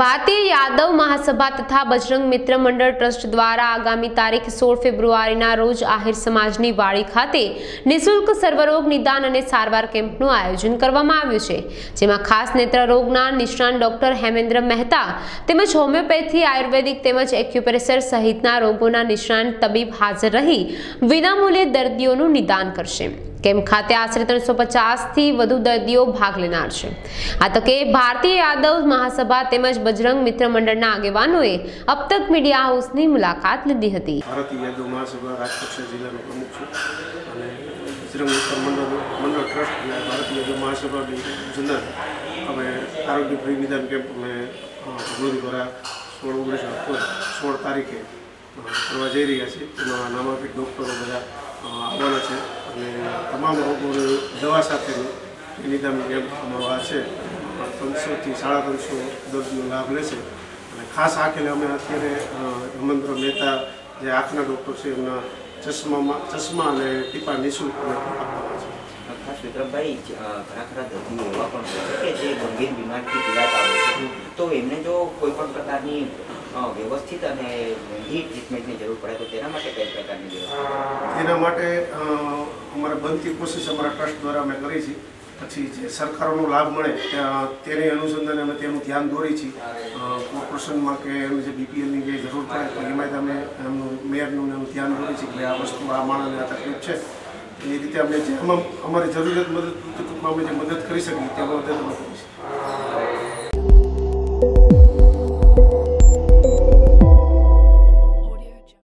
भारतीय यादव महासभा तथा बजरंग मित्र मंडल ट्रस्ट द्वारा आगामी तारीख 16 फेब्रुआरीना रोज आहिर समाजनी वाड़ी खाते निःशुल्क सर्वरोग निदान અને સારવાર કેમ્પનું આયોજન કરવામાં આવ્યું છે, જેમાં ખાસ નેત્ર રોગના નિષ્ણાત ડોક્ટર હેમેન્દ્ર મહેતા તેમજ હોમિયોપેથી, આયુર્વેદિક તેમજ એક્યુપ્રેશર સહિતના રોગોના નિષ્ણાત તબીબ હાજર રહી વિનામૂલ્યે દર્દીઓનું નિદાન કરશે। કેમ્પ ખાતે આશરે 350 થી વધુ દર્દીઓ ભાગ લેનાર છે। આ તકે ભારતીય યાદવ મહાસભા તેમજ બજરંગ મિત્ર મંડળના આગેવાનોએ अब तक मीडिया हाउसની મુલાકાત લીધી હતી। ભારતીય યાદવ મહાસભા રાજકોટ જિલ્લાનો પ્રમુખ છું અને બજરંગ મિત્ર મંડળ ટ્રસ્ટ અને ભારતીય યાદવ મહાસભાની જનરલ અમે આરોગ્ય ફ્રી નિદાન કેમ્પ અમે ભગવતીપુરા 16 તારીખે કરવા જઈ રહ્યા છીએ। તેમાં નામાંકિત ડૉક્ટરો બધા આવવાના છે અને તમામ રોગોની દવા સાથેનું નિદાન કેમ્પ અમારો આ છે। 300 થી 350 દર્દીઓ લાભ લેશે અને ખાસ આંખે અમે અત્યારે હેમેન્દ્ર મહેતા જે આંખના ડૉક્ટર છે એમના ચશ્મા અને ટીપા નિઃશુલ્ક આપવાના છે। ખાસ વિક્રમભાઈ, ઘણા ખરા દર્દીઓ એવા પણ હોય છે કે જે ગંભીર બીમારીથી પીડાતા હોય છે, તો એમને જો કોઈ પણ પ્રકારની વ્યવસ્થિત અને મોંઘી ટ્રીટમેન્ટની જરૂર પડે તો તેના માટે કઈ પ્રકારની વ્યવસ્થા? તેના માટે અમારે બનતી કોશિશ અમારા ટ્રસ્ટ દ્વારા અમે કરી છે। પછી જે સરકારોનો લાભ મળે તેને અનુસંધાને અમે તેનું ધ્યાન દોરી છીએ। કોર્પોરેશનમાં કે એમને જે બીપીએલની જે જરૂર પડે તો એમાં અમે એમનું મેયરનું એનું ધ્યાન દોરી છીએ કે આ વસ્તુ આ માણસને આ તકલીફ છે, એ રીતે અમે જે અમારી જરૂરિયાત મદદ ટૂંકમાં અમે જે મદદ કરી શકીએ તે મદદ